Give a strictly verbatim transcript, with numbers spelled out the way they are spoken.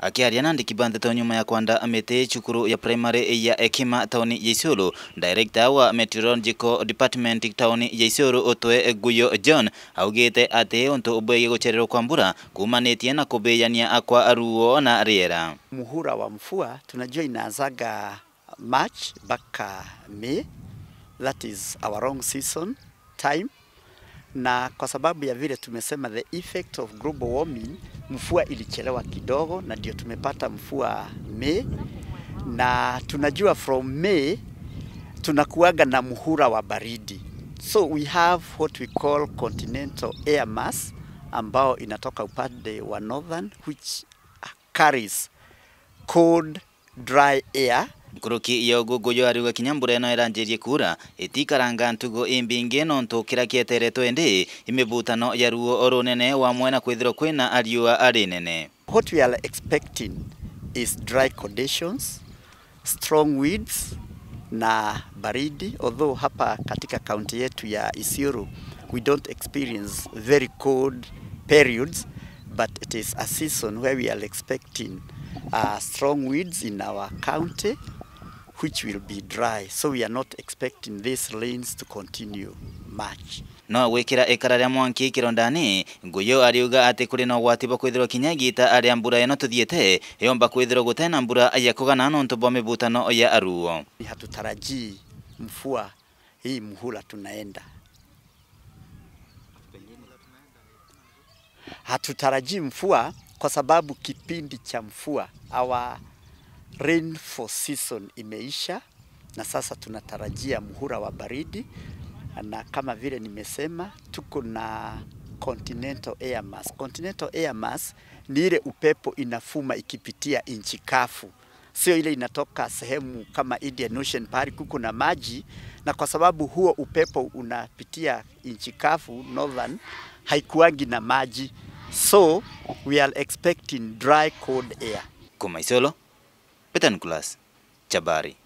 Akiariana ndikibanda tauni nyuma ya kwanda amete chukuru ya primary ya Ekima tauni ya Isiolo. Director wa Meteorological Department tauni ya Isiolo Otwe Guyo John augete ate onto ubwege gocherero kwa mbura kumanetie na kubeyania akwa aruo na riera. Muhura wa mfua tunajua inaanzaga March mpaka May, that is our wrong season time. Na kwa sababu ya vile tumesema the effect of global warming, mfua ilichelewa kidogo na ndio tumepata mfua May. Na tunajua from May tunakuaga na muhura wa baridi. So we have what we call continental air mass ambao inatoka upande wa northern which carries cold dry air. Kuruki iyo guguyo ariwe kinyambura eno eranjerie kura etikaranga ntugo imbinge nonto kira kietereto ende imebutano ya ruo oronene wa mwena kwithiro kwina ariwa arinene. What we are expecting is dry conditions, strong winds na baridi, although hapa katika kaunti yetu ya Isiolo we don't experience very cold periods, but it is a season where we are expecting uh, strong winds in our county which will be dry, so we are not expecting these rains to continue much. No wekira ekara rya mwanki kirondani Guyo ariuga ati kuri no gwatiba kwithiro kinyagita aria mbura eno tuthiete yomba kwithiro gutena mbura ya kugana nonto bome butano ya aruo. Hatutarajii mfua hii muhula tunaenda. Hatutarajii mfua kwa sababu kipindi cha mfua our rainfall season imeisha na sasa tunatarajia muhura wa baridi, na kama vile nimesema tuko na continental air mass. Continental air mass ni ile upepo inafuma ikipitia nchi kavu, sio ile inatoka sehemu kama Indian Ocean pahali kuko na maji, na kwa sababu huo upepo unapitia nchi kavu northern haikuangi na maji, so we are expecting dry cold air. Kuma Isiolo, Peter Nicholas, Chabari.